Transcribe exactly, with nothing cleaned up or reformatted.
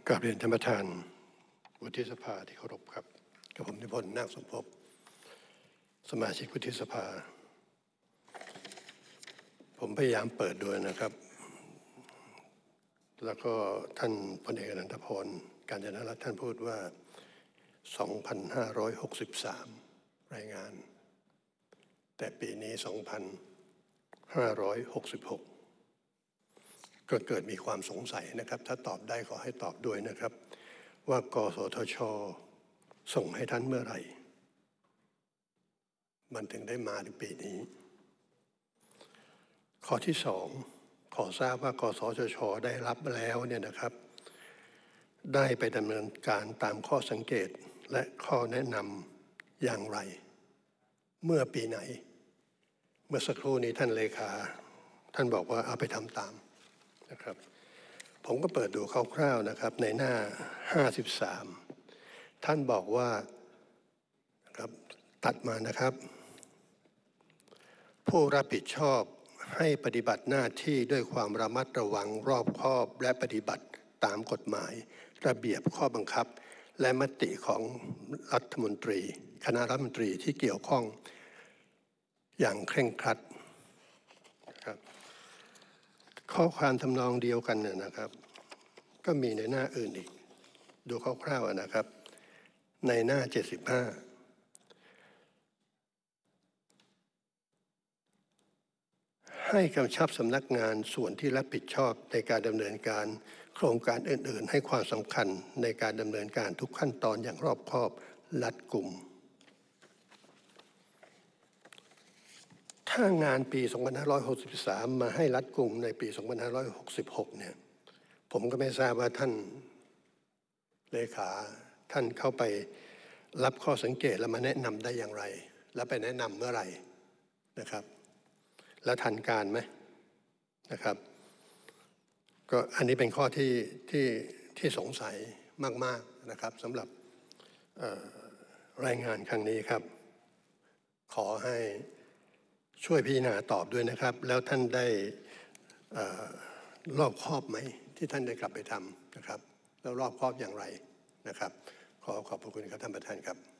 กราบเรียนท่านประธานวุฒิสภาที่เคารพครับกับผมนิพนธ์นาคสมภพสมาชิกวุฒิสภาผมพยายามเปิดด้วยนะครับแล้วก็ท่านพลเอกอนันตพรกาญจนรัตน์ท่านพูดว่าสองพันห้าร้อยหกสิบสามรายงานแต่ปีนี้สองพันห้าร้อยหกสิบหกก็เกิดมีความสงสัยนะครับถ้าตอบได้ขอให้ตอบด้วยนะครับว่ากสทช.ส่งให้ท่านเมื่อไหร่มันถึงได้มาในปีนี้ข้อที่สองขอทราบว่ากสทช.ได้รับแล้วเนี่ยนะครับได้ไปดำเนินการตามข้อสังเกตและข้อแนะนำอย่างไรเมื่อปีไหนเมื่อสักครู่นี้ท่านเลขาท่านบอกว่าเอาไปทำตามนะครับผมก็เปิดดูคร่าวๆนะครับในหน้าห้าสิบสามท่านบอกว่านะครับตัดมานะครับผู้รับผิดชอบให้ปฏิบัติหน้าที่ด้วยความระมัดระวังรอบคอบและปฏิบัติตามกฎหมายระเบียบข้อบังคับและมติของรัฐมนตรีคณะรัฐมนตรีที่เกี่ยวข้องอย่างเคร่งครัดนะครับข้อความทำนองเดียวกันเนี่ยนะครับก็มีในหน้าอื่นอีกดูคร่าวๆนะครับในหน้าเจ็ดสิบห้าให้กำชับสำนักงานส่วนที่รับผิดชอบในการดำเนินการโครงการอื่นๆให้ความสำคัญในการดำเนินการทุกขั้นตอนอย่างรอบคอบรัดกุมถ้างานปีสองพันห้าร้อยหกสิบสามมาให้รัดกุมในปีสองพันห้าร้อยหกสิบหกเนี่ยผมก็ไม่ทราบว่าท่านเลขาท่านเข้าไปรับข้อสังเกตแล้วมาแนะนำได้อย่างไรแล้วไปแนะนำเมื่อไหร่นะครับแล้วทันการไหมนะครับก็อันนี้เป็นข้อที่ที่ที่สงสัยมากๆนะครับสำหรับรายงานครั้งนี้ครับขอให้ช่วยพิจารณาตอบด้วยนะครับแล้วท่านได้รอบคอบไหมที่ท่านได้กลับไปทำนะครับแล้วรอบคอบอย่างไรนะครับขอขอบพระคุณครับท่านประธานครับ